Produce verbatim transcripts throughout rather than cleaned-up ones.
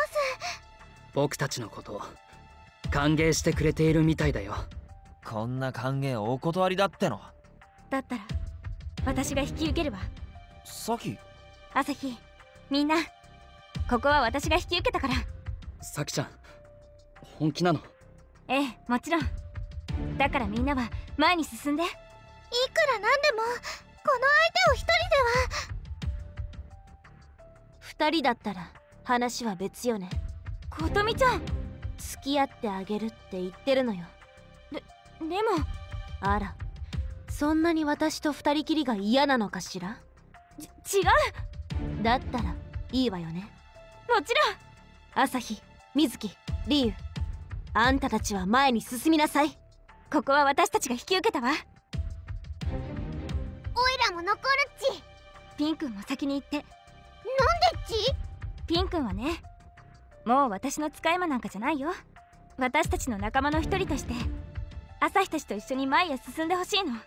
す。 僕たちのことを歓迎してくれているみたいだよ。 こんな歓迎お断りだっての。 だったら私が引き受けるわ。 さき。 朝日、みんなここは私が引き受けたから。 さきちゃん、本気なの？ ええ、もちろん。だからみんなは前に進んで。いくらなんでもこの相手を一人では。 二人だったら話は別よね。 琴美ちゃん、 付き合ってあげるって言ってるのよ。 で、でも。 あら、そんなに私と二人きりが嫌なのかしら？ ち、違う。だったらいいわよね。 もちろん。 朝日、水木、リユ、あんたたちは前に進みなさい。 ここは私たちが引き受けたわ。 オイラも残るっち。 ピンくんも先に行って。なんでっち？ ピンくんはね、もう私の使い魔なんかじゃないよ。私たちの仲間の一人として朝日たちと一緒に前へ進んでほしいの。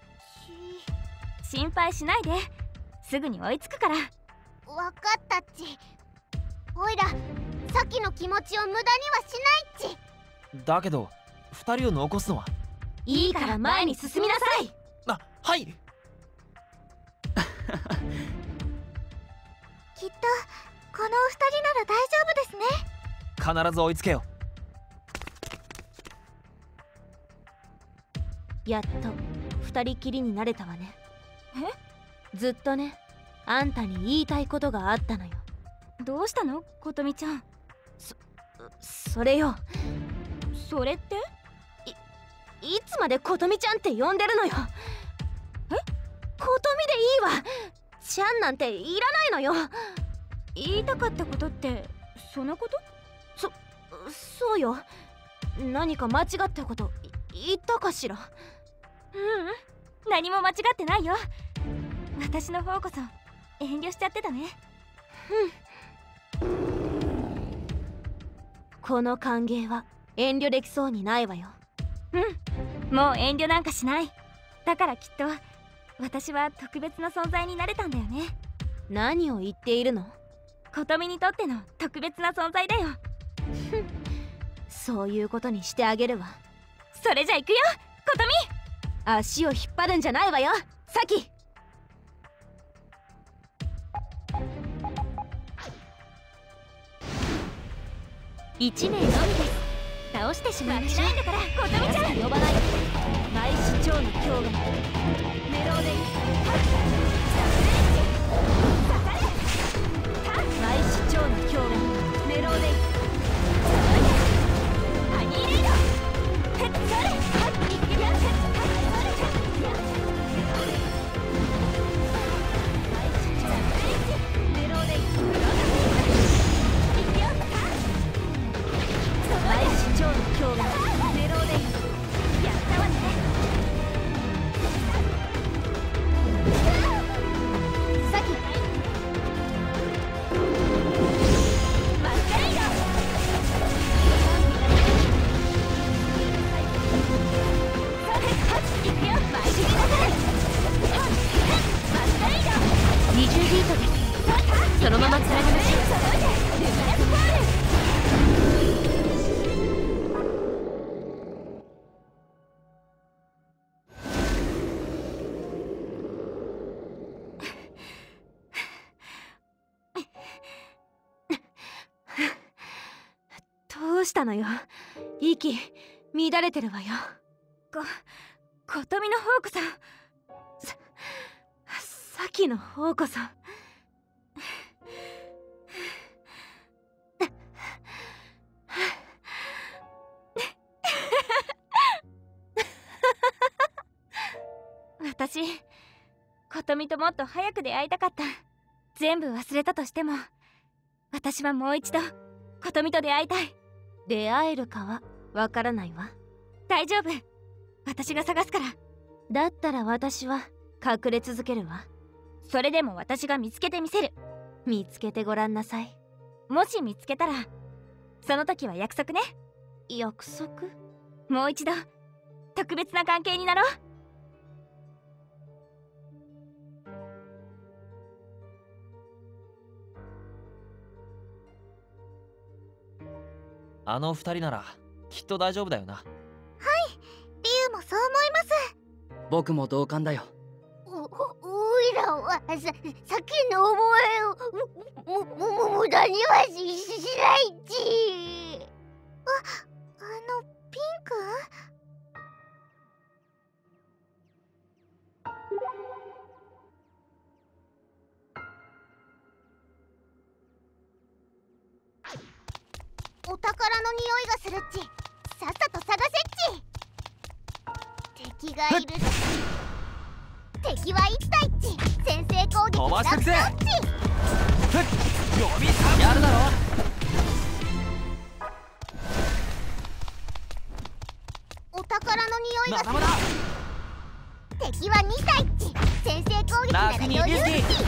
心配しないで、すぐに追いつくから。 わかったっち。おいらさっきの気持ちを無駄にはしないっち。 だけど二人を残すのは。 いいから前に進みなさい。 あ、はい。 きっとこの二人なら大丈夫ですね。 必ず追いつけよ。 やっと二人きりになれたわね。 え？ ずっとね、あんたに言いたいことがあったのよ。 どうしたの、琴美ちゃん？ そ、それよ。 それって？ い、いつまで琴美ちゃんって呼んでるのよ。 え？ 琴美でいいわ。ちゃんなんていらないのよ。 言いたかったことってそのこと？ そ、そうよ。何か間違ったこと言ったかしら？ ううん、何も間違ってないよ。私の方こそ遠慮しちゃってたね。 うん。この歓迎は遠慮できそうにないわよ。 うん、もう遠慮なんかしない。だからきっと私は特別な存在になれたんだよね。 何を言っているの？ 琴美にとっての特別な存在だよ。 そういうことにしてあげるわ。 それじゃ行くよ、琴美。 足を引っ張るんじゃないわよ、サキ。 一名のみです。倒してしまいましょう。んだから琴美ちゃん、 呼ばない。毎市長の今日がメローデイ毎市長の今日がメローデイハニーレイド。ヘッドそれ、はい、いくよ。 メローデイ毎市長の今日がメローデイやったわね。 サキマスカレイド。それ、はいいくよ。毎日だからマスカレイド。 にじゅうビートです。そのままつなぎましょう。どうしたのよ。息乱れてるわよ。 こ、琴美の方こそ。 さ、さきの方こそ。 私、琴美ともっと早く出会いたかった。全部忘れたとしても私はもう一度琴美と出会いたい。 出会えるかはわからないわ。 大丈夫、私が探すから。 だったら私は隠れ続けるわ。 それでも私が見つけてみせる。 見つけてごらんなさい。 もし見つけたらその時は約束ね。 約束？ もう一度特別な関係になろう。 あの二人ならきっと大丈夫だよな。 はい、リュウもそう思います。 僕も同感だよ。 お、おいらはさ、さっきの思いをむ、む、む、無駄にはし、しないっち。あ、あの、ピンク？お宝の匂いがするっち。さっさと探せっち。敵がいるっち。敵はいったいっち。先制攻撃飛ばしてくぜ。 ラップっち。 読みさやるだろ。 お宝の匂いがする。 まだまだ。 敵はにたいっち。先制攻撃なら楽に余裕っち。 ビスキー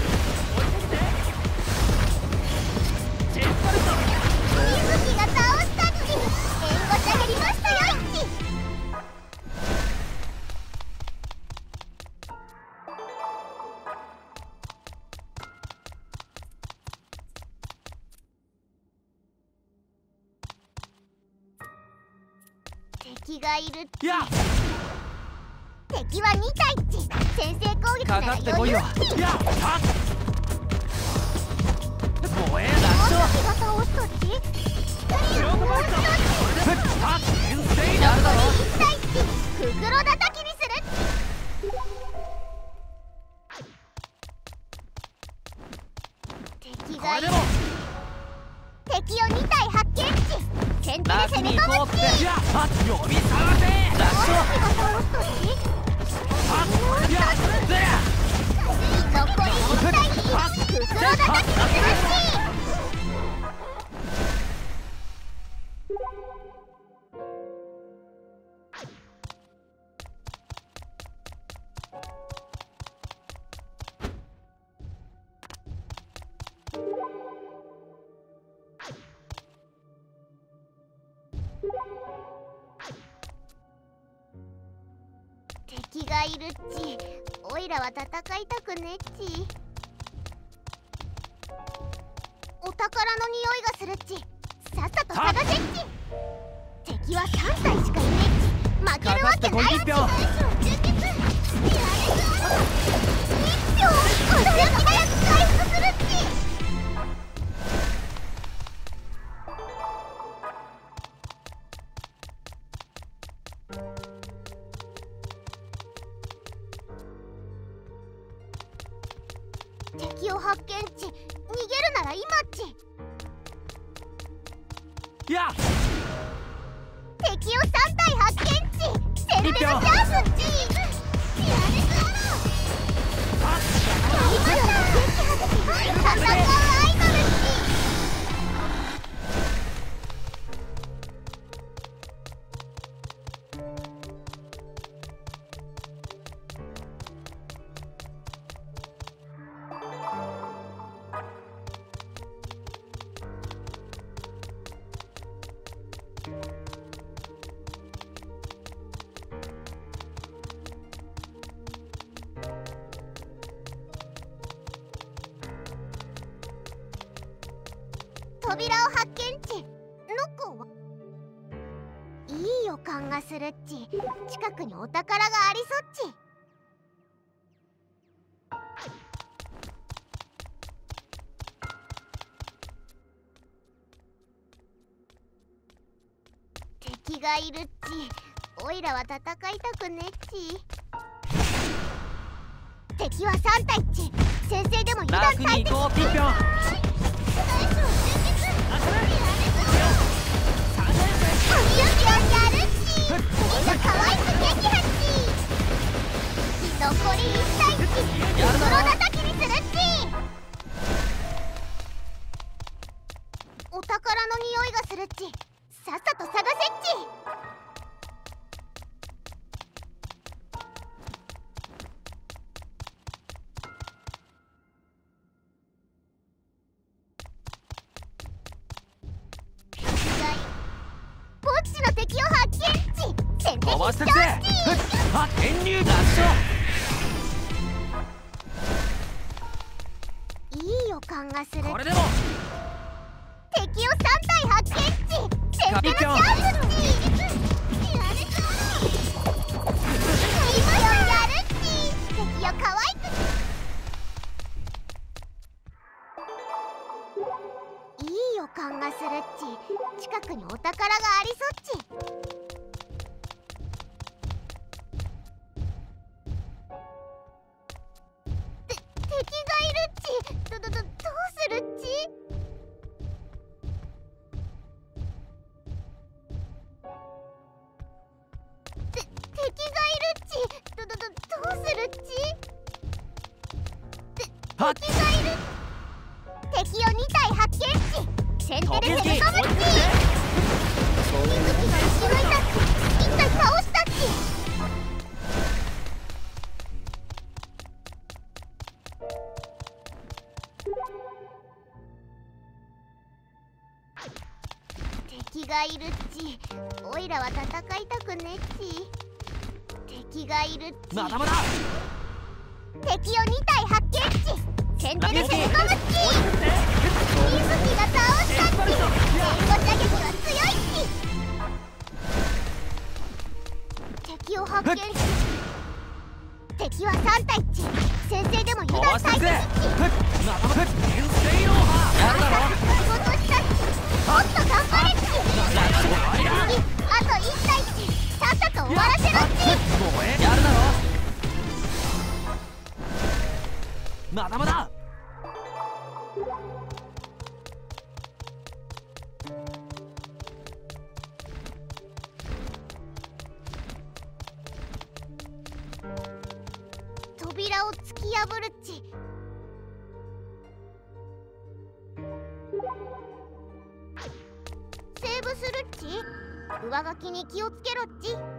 水木が倒したっち。援護射減りましたよっち。敵がいるっち。 や敵はにたいっち。先制攻撃なからかってこいよ。 余裕っち。 やはっ燃え楽大勝。 崎が倒したっち。光をもう一つ。 はっ先制やるだろ。 いったいっち。袋叩きにするっち。敵がいる。 これでも敵をにたい発見っち。先手で楽攻めに行こうっ込むってち。 やはっ読み探せ。楽大勝。 崎が倒したっち。 はっやぜや残りいちたいいち。袋叩きにするっち。敵がいるっち。おいらは戦いたくねっち。お宝の匂いがするっち。さっさと探せっち。敵はさんたいしかいねっち。負けるわけないっち。 かかってこい一票。 いっぴょうこれ早く回復するっち。敵を発見っち。逃げるなら今っち。 や敵をさんたい発見っち。攻めのチャンスっち。やれそう。今だ。戦うアイドルっち。扉を発見っち。ノコはいい予感がするっち。近くにお宝がありそっち。敵がいるっち。おいらは戦いたくねっち。敵はさんたいっち。先制でも油断楽大敵。 に行こうピッピョン。 やるっち。みんな可愛く撃破っち。残りいちたいっち。袋叩きにするっち。お宝の匂いがするっち。さっさと探せっち。ポッチの敵を発見っち。先手飛ばしてくぜ。 必勝っち。 はっ転入楽勝。 いい予感がする。 これでも敵をさんたい発見っち。先先手の勝負っち。やるぞ。今よやるっち。敵よ可愛く。いい予感がするっち。近くにお宝がありそっち。て敵がいるっち。どどどどうするっち。て敵がいるっち。どどどどうするっち。てはっ敵がいる。敵をにたい発見っち。先手で攻め込むっち。水木が石抜いたっち。一体倒したっち。敵がいるっち。おいらは戦いたくねっち。敵がいるっち。 まだまだ。 敵をにたい発見っち。先手で攻め込むっち。水木が倒したっち。援護射撃は強いっち。敵を発見っち。敵はさんたいっち。先制でも油断大敵っち。 まだまだ。天性ローハー。やるだろ。 仕事したっち。もっと頑張れっち。次あといったいっち。さっさと終わらせろっち。 もうえやるだろ。まだまだ。 扉を突き破るっち。セーブするっち。上書きに気をつけろっち。